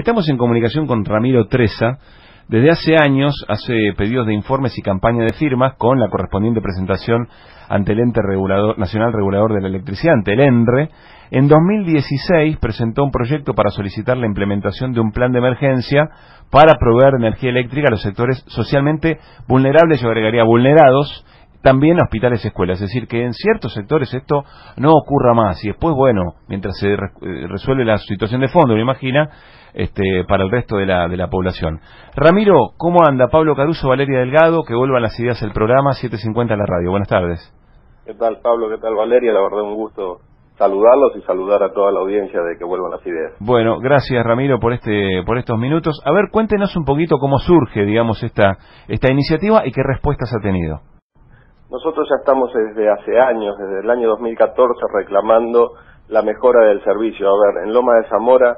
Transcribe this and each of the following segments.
Estamos en comunicación con Ramiro Treza. Desde hace años hace pedidos de informes y campaña de firmas con la correspondiente presentación ante el Ente Nacional Regulador de la Electricidad, ante el ENRE. En 2016 presentó un proyecto para solicitar la implementación de un plan de emergencia para proveer energía eléctrica a los sectores socialmente vulnerables, yo agregaría vulnerados, también a hospitales y escuelas. Es decir, que en ciertos sectores esto no ocurra más. Y después, bueno, mientras se resuelve la situación de fondo, me imagina, para el resto de la población. Ramiro, ¿cómo anda? Pablo Caruso, Valeria Delgado, que vuelvan las ideas del programa 750 en la radio. Buenas tardes. ¿Qué tal, Pablo? ¿Qué tal, Valeria? La verdad, un gusto saludarlos y saludar a toda la audiencia de que vuelvan las ideas. Bueno, gracias, Ramiro, por estos minutos. A ver, cuéntenos un poquito cómo surge, digamos, esta iniciativa y qué respuestas ha tenido. Nosotros ya estamos desde hace años, desde el año 2014, reclamando la mejora del servicio. A ver, en Loma de Zamora,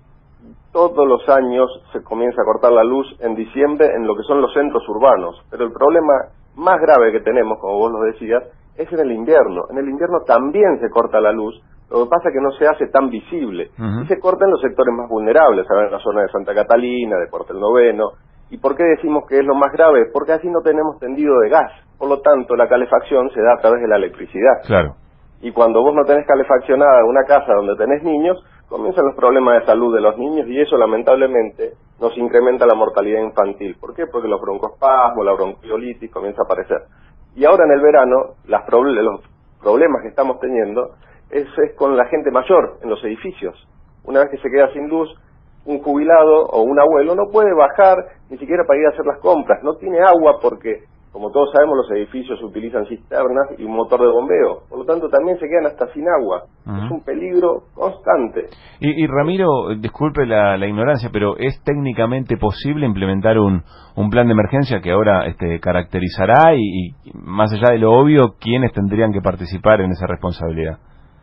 todos los años se comienza a cortar la luz en diciembre en lo que son los centros urbanos. Pero el problema más grave que tenemos, como vos lo decías, es en el invierno. En el invierno también se corta la luz, lo que pasa es que no se hace tan visible. Y se corta en los sectores más vulnerables, a ver, en la zona de Santa Catalina, de Cuartel Noveno. ¿Y por qué decimos que es lo más grave? Porque así no tenemos tendido de gas. Por lo tanto, la calefacción se da a través de la electricidad. Claro. Y cuando vos no tenés calefaccionada una casa donde tenés niños, comienzan los problemas de salud de los niños y eso lamentablemente nos incrementa la mortalidad infantil. ¿Por qué? Porque los broncoespasmos, la bronquiolitis comienza a aparecer. Y ahora en el verano, los problemas que estamos teniendo es con la gente mayor en los edificios. Una vez que se queda sin luz, un jubilado o un abuelo no puede bajar ni siquiera para ir a hacer las compras. No tiene agua porque, como todos sabemos, los edificios utilizan cisternas y un motor de bombeo. Por lo tanto, también se quedan hasta sin agua. Es un peligro constante. Y Ramiro, disculpe la ignorancia, pero ¿es técnicamente posible implementar un plan de emergencia que ahora caracterizará y más allá de lo obvio, quiénes tendrían que participar en esa responsabilidad?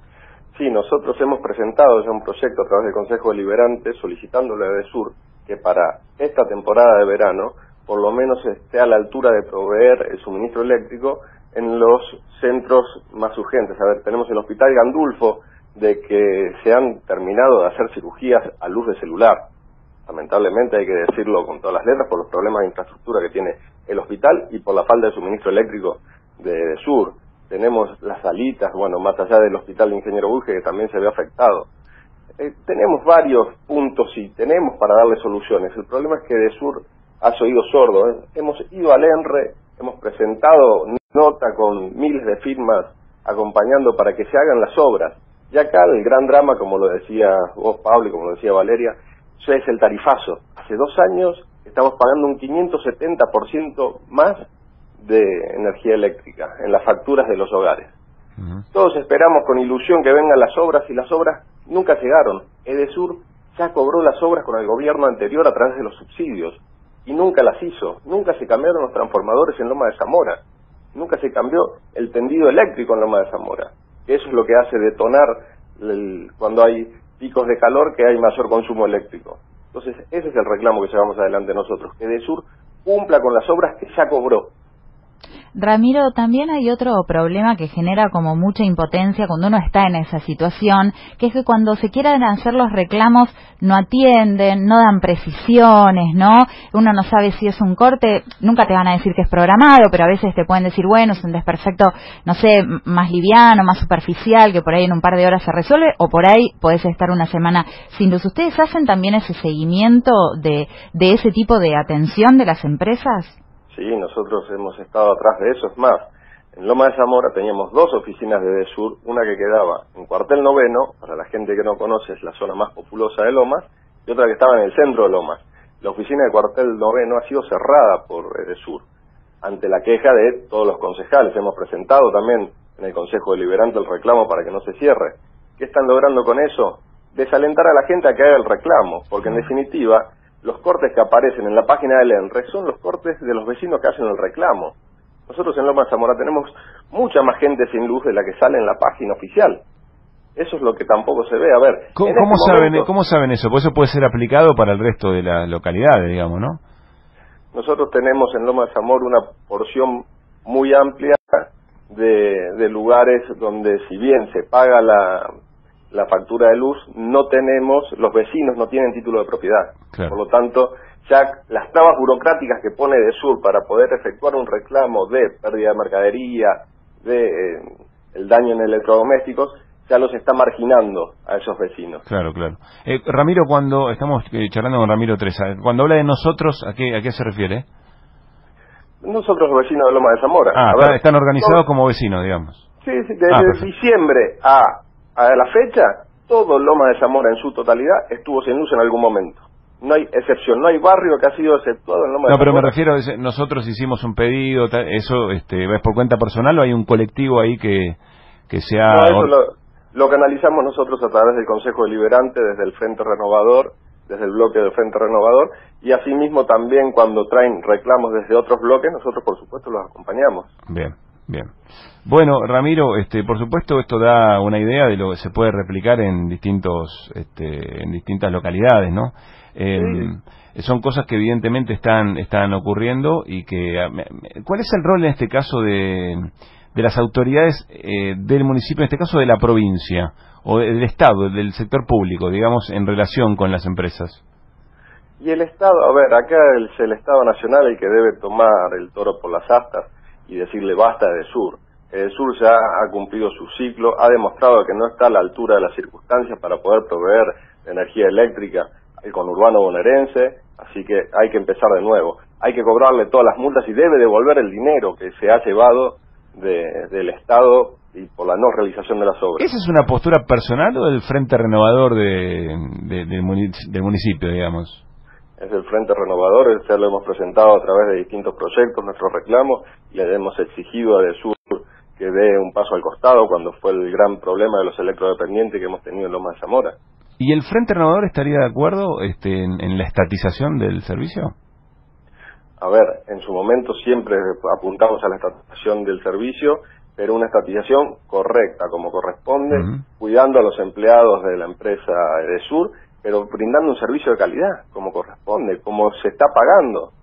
Sí, nosotros hemos presentado ya un proyecto a través del Consejo Deliberante solicitándole a EDESUR que para esta temporada de verano por lo menos esté a la altura de proveer el suministro eléctrico en los centros más urgentes. A ver, tenemos el Hospital Gandulfo, de que se han terminado de hacer cirugías a luz de celular. Lamentablemente hay que decirlo con todas las letras por los problemas de infraestructura que tiene el hospital y por la falta de suministro eléctrico de EDESUR. Tenemos las salitas, bueno, más allá del Hospital de Ingeniero Bulge, que también se ve afectado. Tenemos varios puntos y tenemos para darle soluciones. El problema es que EDESUR hace oído sordo. Hemos ido al ENRE, hemos presentado nota con miles de firmas acompañando para que se hagan las obras. Y acá el gran drama, como lo decía vos, Pablo, y como lo decía Valeria, ya es el tarifazo. Hace 2 años estamos pagando un 570% más de energía eléctrica en las facturas de los hogares. Todos esperamos con ilusión que vengan las obras y las obras nunca llegaron. EDESUR ya cobró las obras con el gobierno anterior a través de los subsidios y nunca las hizo. Nunca se cambiaron los transformadores en Loma de Zamora. Nunca se cambió el tendido eléctrico en Loma de Zamora. Eso es lo que hace detonar cuando hay picos de calor, que hay mayor consumo eléctrico. Entonces ese es el reclamo que llevamos adelante nosotros, que EDESUR cumpla con las obras que ya cobró. Ramiro, también hay otro problema que genera como mucha impotencia cuando uno está en esa situación, que es que cuando se quieran hacer los reclamos no atienden, no dan precisiones, ¿no? Uno no sabe si es un corte, nunca te van a decir que es programado, pero a veces te pueden decir, bueno, es un desperfecto, no sé, más liviano, más superficial, que por ahí en un par de horas se resuelve, o por ahí podés estar una semana sin luz. ¿Ustedes hacen también ese seguimiento de ese tipo de atención de las empresas? Sí, nosotros hemos estado atrás de eso. Es más, en Loma de Zamora teníamos 2 oficinas de EDESUR, una que quedaba en Cuartel Noveno, para la gente que no conoce es la zona más populosa de Lomas, y otra que estaba en el centro de Lomas. La oficina de Cuartel Noveno ha sido cerrada por EDESUR, ante la queja de todos los concejales. Hemos presentado también en el Consejo Deliberante el reclamo para que no se cierre. ¿Qué están logrando con eso? Desalentar a la gente a que haga el reclamo, porque en definitiva los cortes que aparecen en la página del ENRE son los cortes de los vecinos que hacen el reclamo. Nosotros en Loma de Zamora tenemos mucha más gente sin luz de la que sale en la página oficial. Eso es lo que tampoco se ve. A ver, ¿Cómo saben eso? Pues eso puede ser aplicado para el resto de las localidades, digamos, ¿no? Nosotros tenemos en Loma de Zamora una porción muy amplia de lugares donde, si bien se paga la factura de luz, los vecinos no tienen título de propiedad. Claro. Por lo tanto, ya las trabas burocráticas que pone Edesur para poder efectuar un reclamo de pérdida de mercadería, de el daño en electrodomésticos, ya los está marginando a esos vecinos. Claro, claro. Ramiro, cuando estamos charlando con Ramiro Tresa, cuando habla de nosotros, ¿a qué se refiere? Nosotros, los vecinos de Loma de Zamora. Están organizados como vecinos, digamos. Sí, desde diciembre a la fecha, todo Loma de Zamora en su totalidad estuvo sin luz en algún momento. No hay excepción, no hay barrio que ha sido exceptuado en Loma de Zamora. No, pero me refiero a nosotros hicimos un pedido, ¿eso ¿es por cuenta personal o hay un colectivo ahí que sea...? No, eso lo canalizamos nosotros a través del Consejo Deliberante, desde el Frente Renovador, desde el bloque del Frente Renovador, y asimismo también cuando traen reclamos desde otros bloques, nosotros por supuesto los acompañamos. Bien, bien. Bueno, Ramiro, por supuesto esto da una idea de lo que se puede replicar en distintas localidades, ¿no? Sí. Son cosas que evidentemente están ocurriendo y que... ¿Cuál es el rol en este caso de las autoridades del municipio, en este caso de la provincia, o del Estado, del sector público, digamos, en relación con las empresas? Y el Estado, acá es el Estado Nacional el que debe tomar el toro por las astas y decirle basta a Edesur. Edesur ya ha cumplido su ciclo, ha demostrado que no está a la altura de las circunstancias para poder proveer de energía eléctrica el conurbano bonaerense, así que hay que empezar de nuevo. Hay que cobrarle todas las multas y debe devolver el dinero que se ha llevado del Estado y por la no realización de las obras. ¿Esa es una postura personal o del Frente Renovador del municipio, digamos? Es del Frente Renovador, ya lo hemos presentado a través de distintos proyectos, nuestros reclamos, y le hemos exigido a Edesur que dé un paso al costado cuando fue el gran problema de los electrodependientes que hemos tenido en Loma de Zamora. ¿Y el Frente Renovador estaría de acuerdo en la estatización del servicio? En su momento siempre apuntamos a la estatización del servicio, pero una estatización correcta, como corresponde, cuidando a los empleados de la empresa Edesur, pero brindando un servicio de calidad, como corresponde, como se está pagando.